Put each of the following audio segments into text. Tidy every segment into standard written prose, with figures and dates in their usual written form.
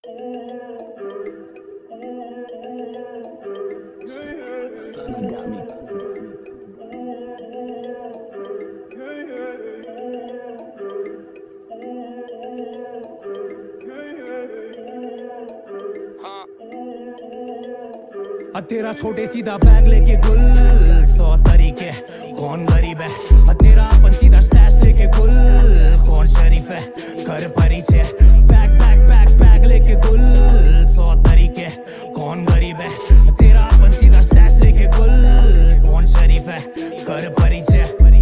तेरा छोटे सीधा बैग लेके गुल 100 तरीके कौन गरीब है। तेरा अपन सीधा स्टैश लेके गुल कौन शरीफ है। कर परिचय बैग बैग बैग बैग लेके गुल 100 तरीके कौन गरीब है। तेरा अपन सीधा स्टैश लेके गुल कौन शरीफ है। कर परिचय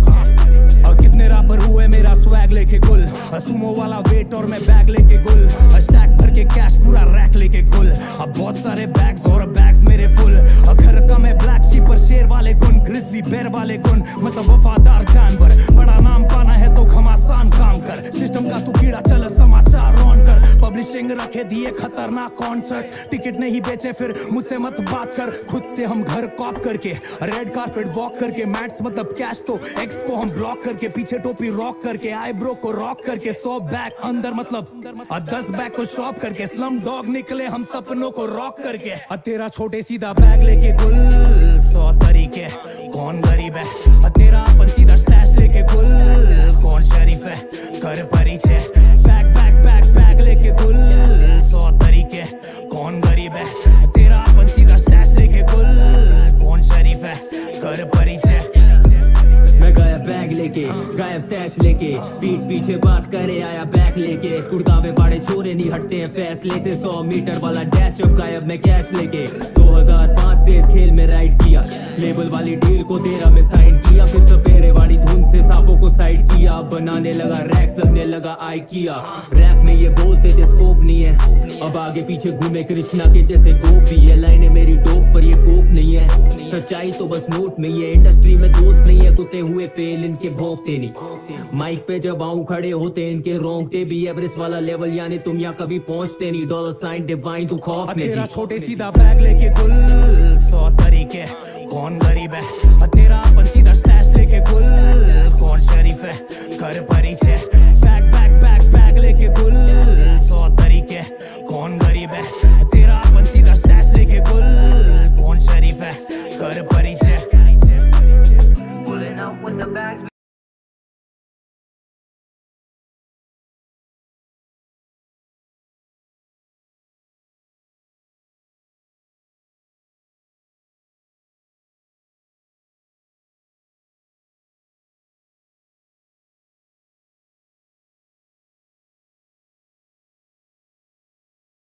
कितने रापर हुए मेरा स्वैग लेके गुल। सुमो वाला वेट और मैं बैग लेके गुल। स्टैक भर के कैश पूरा रैक लेके गुल। अब बहुत सारे बैग्स और बैग्स मेरे फुल। घर का मैं ब्लैक शीप पर शेर वाले गुण ग्रिजली बेर वाले गुण मतलब वफादार जानवर। बड़ा नाम पाना है तो घमासान काम कर। सिस्टम का तू कीड़ा चल समाचार ऑन कर। पब्लिशिंग रखे दिए खतरनाक कॉन्सर्ट्स। टिकट नहीं बेचे फिर मुझसे मत बात कर। खुद से हम घर कॉप करके रेड कारपेट वॉक करके मैट्स मतलब कैश तो एक्स को हम ब्लॉक करके पीछे टोपी रॉक करके आईब्रो को रॉक करके 100 बैग अंदर मतलब 10 बैग को शॉप करके स्लम डॉग निकले हम सपनों को रॉक करके। तेरा छोटे सीधा बैग लेके गुल 100 तरीके कौन गरीब है। तेरा अपन सीधा स्टैश लेके गुल कौन शरीफ है। कर परिचय बैग बैग बैग बैग लेके गुल 100 तरीके कौन गरीब है। तेरा अपन सीधा स्टैश लेके गुल कौन शरीफ है। कर परिचय मैं गया बैग लेके गायब स्टैश लेके पीठ पीछे बात करे आया बैग लेके। कुड़कावे पाड़े छोरे नहीं हटते हैं फैसले से। 100 मीटर वाला डैश जब गायब मैं कैश लेके। 2005 से इस खेल में राइड किया। लेबल वाली डील को 13 में साइन किया। फिर सपेरे वाली धुन से सांपों को साइड किया। बनाने लगा रैक्स लगने लगा आई किया। रैप में ये बोलते थे स्कोप नहीं है। अब आगे पीछे घूमे कृष्णा के जैसे गोपी। ये लाइनें मेरी डोप पर ये कोप नहीं है। सच्चाई तो बस नोट में है। इंडस्ट्री में दोस्त नहीं है कुत्ते हुए फेल इनके भोंकते नहीं। माइक पे जब आऊं खड़े होते इनके रोंगटे भी। एवरेस्ट वाला लेवल यानी तुम यहाँ कभी पहुंचते नहीं। डॉलर साइन डिवाइन तू खौफ में। तेरा छोटे सीधा बैग लेके गुल 100 तरीके कौन गरीब है। तेरा अपन सीधा स्टैश लेके गुल कौन शरीफ है। कर परिचय बैग बैग बैग बैग लेके गुल 100 तरीके